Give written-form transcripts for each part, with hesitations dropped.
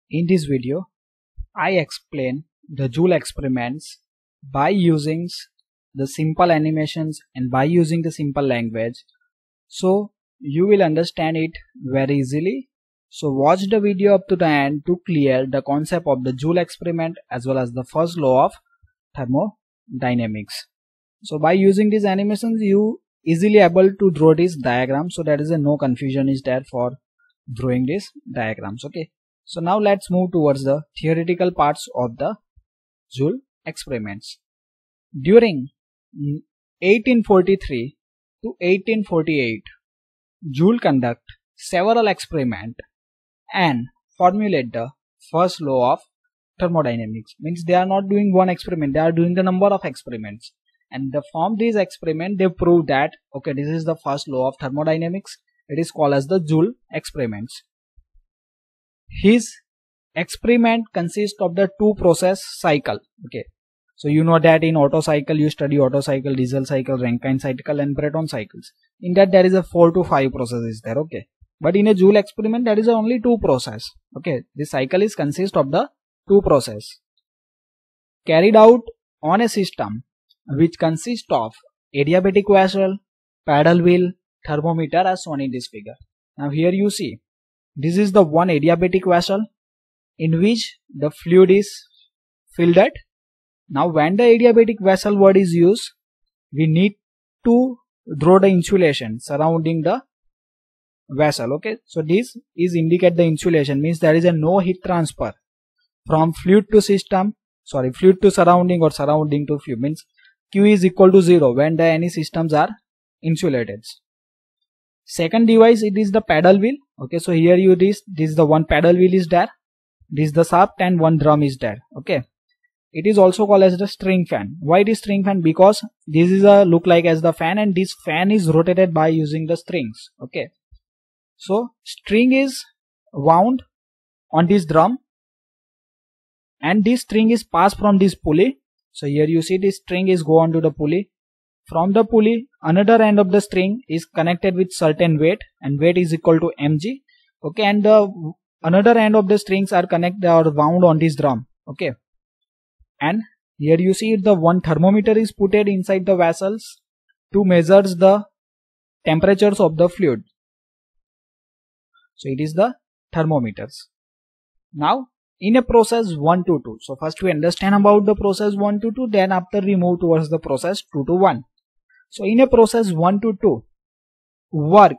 In this video, I explain the Joule experiments by using the simple animations and by using the simple language, so you will understand it very easily. So watch the video up to the end to clear the concept of the Joule experiment as well as the first law of thermodynamics. So by using these animations, you easily able to draw this diagram, so there is no confusion is there for drawing these diagrams. Okay, so now let's move towards the theoretical parts of the Joule experiments. During 1843 to 1848, Joule conduct several experiments and formulate the first law of thermodynamics. Means they are not doing one experiment, they are doing the number of experiments, and from these experiments they prove that okay, this is the first law of thermodynamics. It is called as the Joule experiments. His experiment consists of the two process cycle. Okay, so you know that in Otto cycle you study Otto cycle, diesel cycle, Rankine cycle and Brayton cycles. In that there is a 4 to 5 processes there. Okay, but in a Joule experiment there is only two process. Okay, this cycle is consist of the two process carried out on a system which consists of adiabatic vessel, paddle wheel, thermometer as shown in this figure. Now here you see this is the one adiabatic vessel in which the fluid is filled at. Now when the adiabatic vessel word is used, we need to draw the insulation surrounding the vessel. Okay, so this is indicate the insulation, means there is a no heat transfer from fluid to system, fluid to surrounding or surrounding to fluid, means Q is equal to 0 when the any systems are insulated. Second device, it is the paddle wheel. Okay, so here you this is the one paddle wheel is there, this is the shaft and one drum is there. Okay, it is also called as the string fan. Why this string fan? Because this is a look like as the fan and this fan is rotated by using the strings. Okay, so string is wound on this drum and this string is passed from this pulley. So here you see this string is go on to the pulley. From the pulley, another end of the string is connected with certain weight, and weight is equal to mg. Okay, and the another end of the strings are connected or wound on this drum. Okay, and here you see the one thermometer is put inside the vessels to measure the temperatures of the fluid. So it is the thermometers. Now in a process 1 to 2, so first we understand about the process 1 to 2, then after we move towards the process 2 to 1. So in a process 1 to 2, work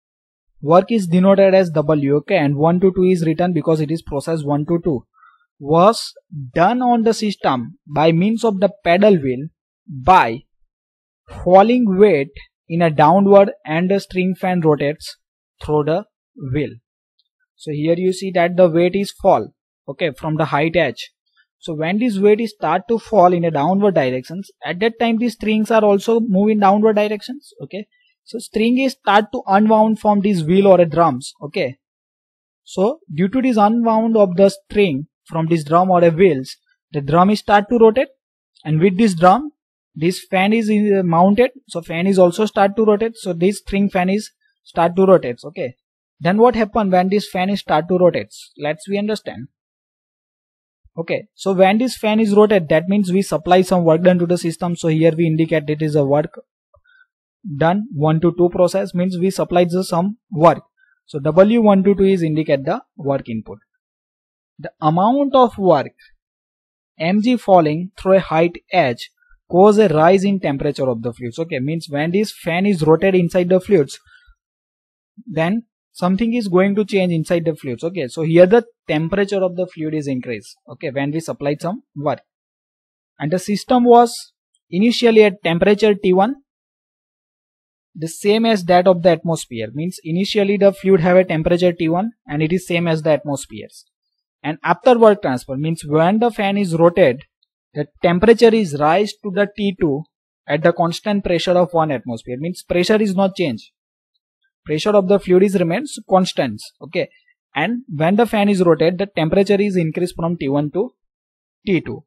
is denoted as W. Okay, and 1 to 2 is written because it is process 1 to 2 was done on the system by means of the paddle wheel by falling weight in a downward and the string fan rotates through the wheel. So here you see that the weight is fall, okay, from the height edge. So when this weight is start to fall in a downward directions, at that time these strings are also moving downward directions. Okay, so string is start to unwound from this wheel or a drums. Okay, so due to this unwound of the string from this drum or a wheels, the drum is start to rotate, and with this drum this fan is mounted, so fan is also start to rotate. So this string fan is start to rotate. Okay, then what happen when this fan is start to rotate? Let's we understand. Okay, so when this fan is rotated, that means we supply some work done to the system. So here we indicate it is a work done 1 to 2 process, means we supply some work. So W1 to 2 is indicate the work input. The amount of work mg falling through a height h cause a rise in temperature of the fluids. Okay, means when this fan is rotated inside the fluids, then something is going to change inside the fluids. Okay, so here the temperature of the fluid is increased. Okay, when we supplied some work, and the system was initially at temperature T1, the same as that of the atmosphere. Means initially the fluid have a temperature T1 and it is same as the atmospheres. And after work transfer, means when the fan is rotated, the temperature is rise to the T2 at the constant pressure of 1 atmosphere. Means pressure is not changed. Pressure of the fluid is remains constant. Okay, and when the fan is rotated, the temperature is increased from T1 to T2.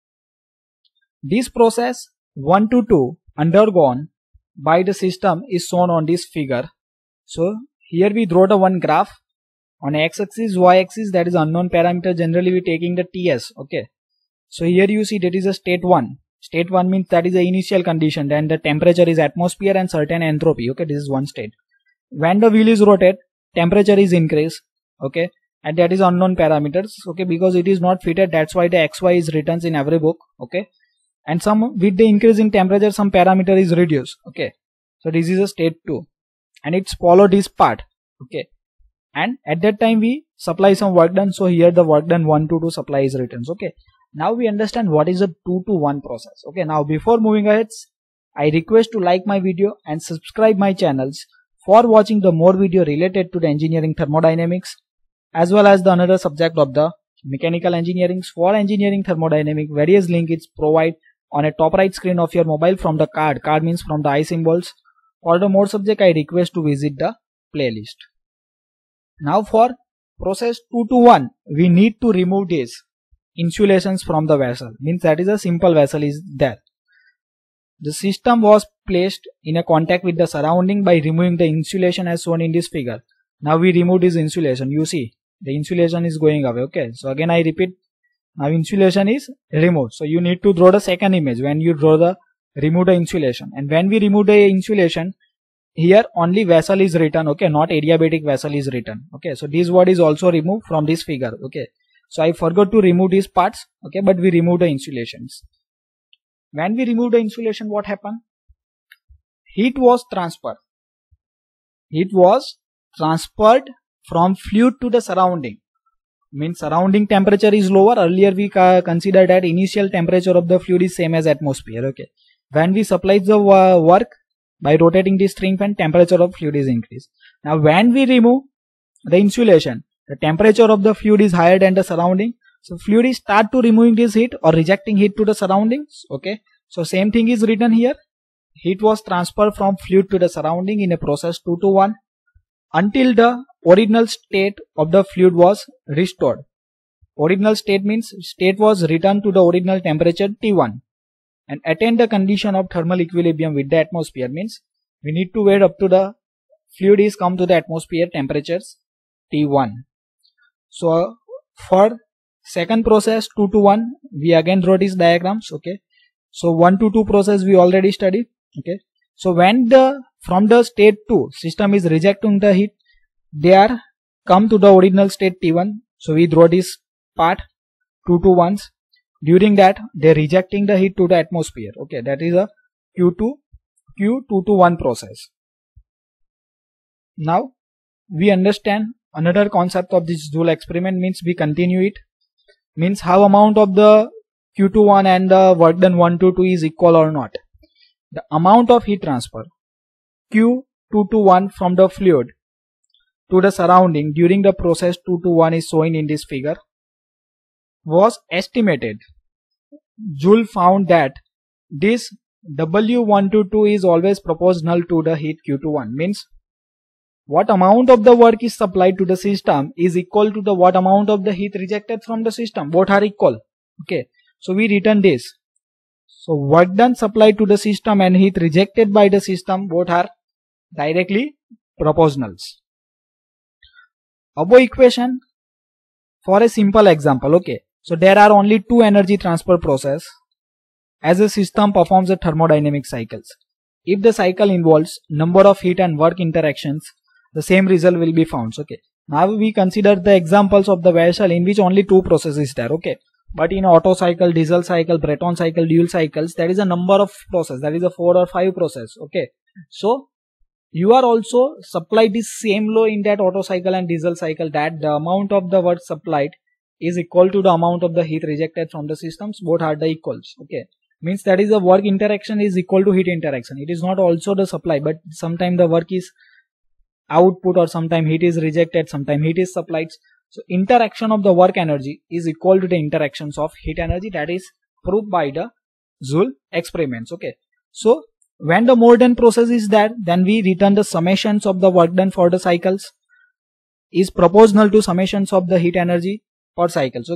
This process 1 to 2 undergone by the system is shown on this figure. So here we draw the one graph On x-axis, y-axis, that is unknown parameter. Generally we taking the TS. Okay. So here you see that is a state 1. State 1 means that is the initial condition. Then the temperature is atmosphere and certain entropy. Okay, this is one state. When the wheel is rotated, temperature is increased. Okay, and that is unknown parameters. Okay, because it is not fitted, that's why the XY is written in every book. Okay, and some with the increase in temperature, some parameter is reduced. Okay, so this is a state 2, and it's follow this part. Okay, and at that time we supply some work done. So here the work done 1 to 2 supply is written. Okay. Now we understand what is a 2 to 1 process. Okay, now before moving ahead, I request to like my video and subscribe my channels for watching the more video related to the engineering thermodynamics as well as the another subject of the mechanical engineering. For engineering thermodynamics, various link is provide on a top right screen of your mobile from the card. Card means from the I symbols. For the more subject, I request to visit the playlist. Now for process 2 to 1, we need to remove this insulations from the vessel. Means that is a simple vessel is there. The system was placed in a contact with the surrounding by removing the insulation as shown in this figure. Now we remove this insulation. You see the insulation is going away. Okay, so again I repeat, now insulation is removed. So you need to draw the second image when you draw the remove the insulation. And when we remove the insulation, here only vessel is written. Okay, not adiabatic vessel is written. Okay, so this word is also removed from this figure. Okay, so I forgot to remove these parts. Okay, but we remove the insulations. When we remove the insulation, what happened? Heat was transferred. Heat was transferred from fluid to the surrounding. Means surrounding temperature is lower. Earlier we considered that initial temperature of the fluid is same as atmosphere. Okay, when we supply the work by rotating the string fan, temperature of fluid is increased. Now when we remove the insulation, the temperature of the fluid is higher than the surrounding. So fluid is start to removing this heat or rejecting heat to the surroundings. Okay, so same thing is written here. Heat was transferred from fluid to the surrounding in a process 2 to 1 until the original state of the fluid was restored. Original state means state was returned to the original temperature T1 and attain the condition of thermal equilibrium with the atmosphere. Means we need to wait up to the fluid is come to the atmosphere temperatures T1. So for second process 2 to 1, we again draw these diagrams. Okay, so 1 to 2 process we already studied. Okay, so when the from the state 2 system is rejecting the heat, they are come to the original state T1. So we draw this part 2 to 1s. During that they are rejecting the heat to the atmosphere. Okay, that is a Q2 to 1 process. Now we understand another concept of this Joule experiment. Means we continue it. Means how amount of the Q21 and the work done 1 to 2 is equal or not. The amount of heat transfer Q2 to 1 from the fluid to the surrounding during the process 2 to 1 is shown in this figure was estimated. Joule found that this W1 to 2 is always proportional to the heat Q to 1. Means what amount of the work is supplied to the system is equal to the what amount of the heat rejected from the system. Both are equal. Okay, so we written this. So work done supplied to the system and heat rejected by the system both are directly proportionals. Above equation for a simple example. Okay, so there are only two energy transfer process as a system performs a thermodynamic cycles. If the cycle involves number of heat and work interactions, the same result will be found. Okay, now we consider the examples of the vessel in which only two processes there. Okay, but in Otto cycle, diesel cycle, Brayton cycle, dual cycles, there is a number of process. There is a 4 or 5 process. Okay, so you are also supplied this same law in that Otto cycle and diesel cycle, that the amount of the work supplied is equal to the amount of the heat rejected from the systems. Both are the equals. Okay, means that is the work interaction is equal to heat interaction. It is not also the supply, but sometimes the work is output or sometimes heat is rejected, sometimes heat is supplied. So interaction of the work energy is equal to the interactions of heat energy. That is proved by the Joule experiments. Okay, so when the more than process is there, then we return the summations of the work done for the cycles is proportional to summations of the heat energy per cycles. Okay,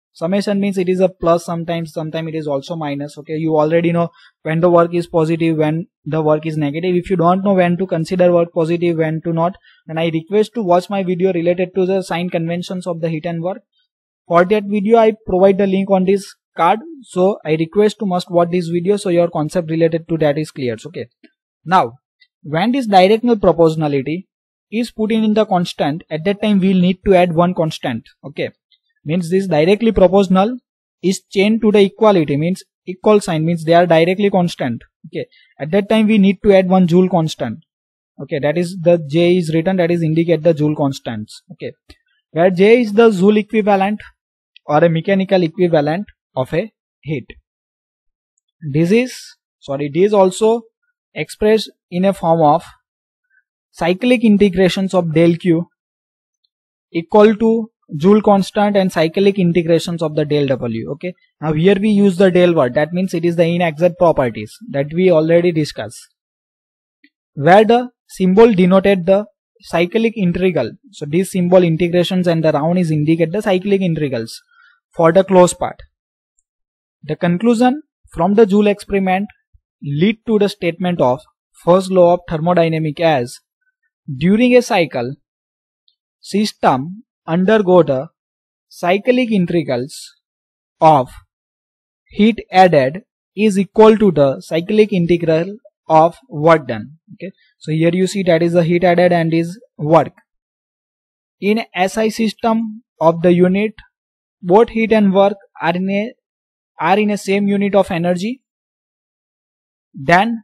Summation means it is a plus sometimes it is also minus. Okay, you already know when the work is positive, when the work is negative. If you don't know when to consider work positive, when to not, then I request to watch my video related to the sign conventions of the heat and work. For that video I provide the link on this card, so I request to must watch this video so your concept related to that is clear. Okay, now when this directional proportionality is put in the constant, at that time we will need to add one constant. Okay, means this directly proportional is changed to the equality, means equal sign, means they are directly constant. Okay, at that time we need to add one Joule constant. Okay, that is the J is written, that is indicate the Joule constants. Okay, where J is the Joule equivalent or a mechanical equivalent of a heat. This is also expressed in a form of cyclic integrations of del Q equal to Joule constant and cyclic integrations of the del W. Okay, now here we use the del word, that means it is the inexact properties that we already discussed, where the symbol denoted the cyclic integral. So this symbol integrations and the round is indicate the cyclic integrals for the closed part. The conclusion from the Joule experiment lead to the statement of first law of thermodynamics as during a cycle system undergo the cyclic integrals of heat added is equal to the cyclic integral of work done. Okay, so here you see that is the heat added and is work. In SI system of the unit, both heat and work are in a same unit of energy. Then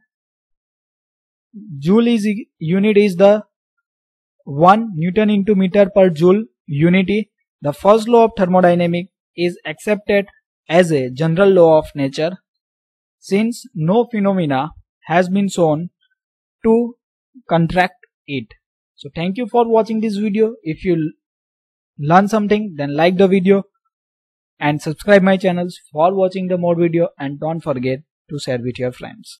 Joule is unit is the 1 Newton into meter per Joule unity. The first law of thermodynamics is accepted as a general law of nature, since no phenomena has been shown to contract it. So thank you for watching this video. If you learn something, then like the video and subscribe my channels for watching the more video, and don't forget to share with your friends.